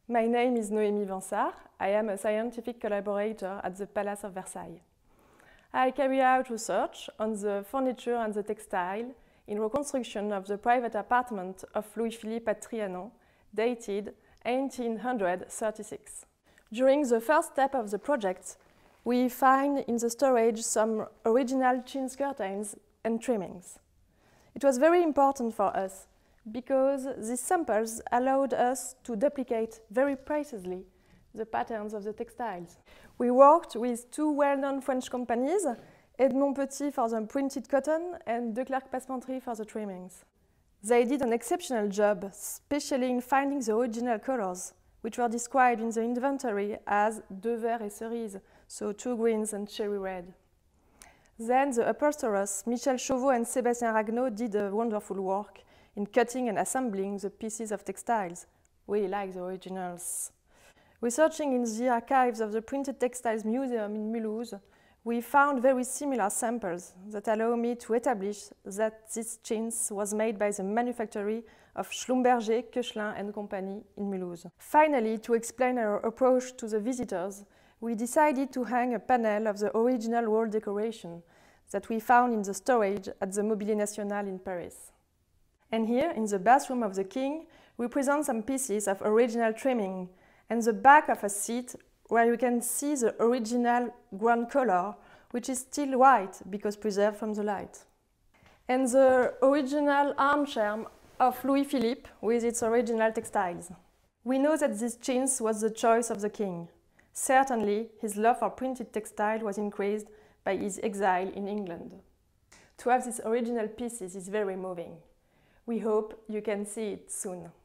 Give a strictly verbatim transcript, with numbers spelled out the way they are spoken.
My name is Noémie Vansart. I am a scientific collaborator at the Palace of Versailles. I carry out research on the furniture and the textile in reconstruction of the private apartment of Louis-Philippe at Trianon, dated eighteen thirty-six. During the first step of the project, we find in the storage some original chintz curtains and trimmings. It was very important for us because these samples allowed us to duplicate very precisely the patterns of the textiles. We worked with two well-known French companies, Edmond Petit for the printed cotton and Declercq Passementerie for the trimmings. They did an exceptional job, especially in finding the original colors, which were described in the inventory as deux verts et cerise, so two greens and cherry red. Then the upholsterers, Michel Chauveau and Sébastien Raguenaud, did a wonderful work in cutting and assembling the pieces of textiles. We like the originals. Researching in the archives of the Printed Textiles Museum in Mulhouse, we found very similar samples that allow me to establish that this chintz was made by the manufactory of Schlumberger, Koechlin and Company in Mulhouse. Finally, to explain our approach to the visitors, we decided to hang a panel of the original wall decoration that we found in the storage at the Mobilier National in Paris. And here, in the bathroom of the king, we present some pieces of original trimming and the back of a seat where you can see the original ground color, which is still white because preserved from the light. And the original armchair of Louis-Philippe with its original textiles. We know that this chintz was the choice of the king. Certainly, his love for printed textile was increased by his exile in England. To have these original pieces is very moving. We hope you can see it soon.